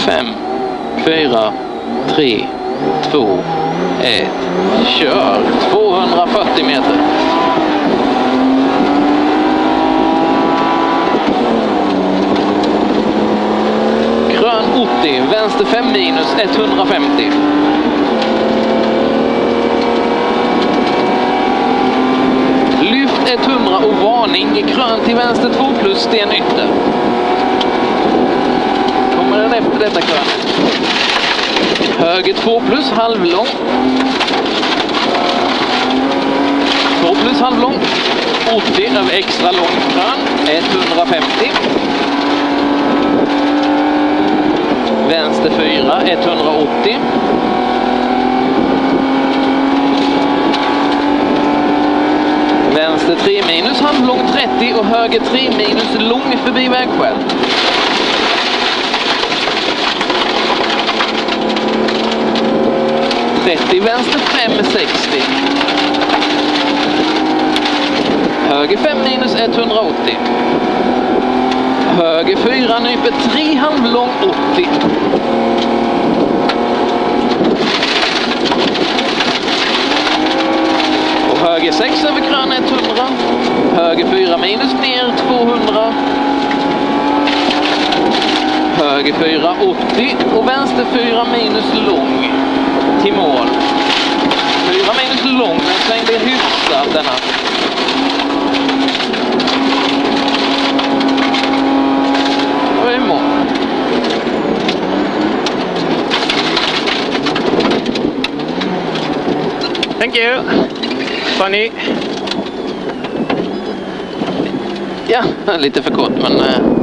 5, 4, 3, 2, 1. Kör 240 meter. Grön 80, vänster 5 minus 150. Lyft 100 och varning. Grön till vänster 2 plus sten ytter. Kommer den efter detta krönet. Höger 2 plus halvlång. 2 plus halvlång. 80 över extra lång krön. 150. Vänster 4, 180. Vänster 3 minus, halvlång 30 och höger 3 minus, lång förbi vägskäl. Vänster 5, 60. Höger 5 minus, 180. Höger 4, nyper 3 halvlång 80. Och höger 6 över krön 100. Höger 4 minus ner 200. Höger 4 80 och vänster 4 minus lång till mål. 4 minus lång, men svängde hyfsat denna. Och i mål. Thank you. Funny. Ja, lite för kort, men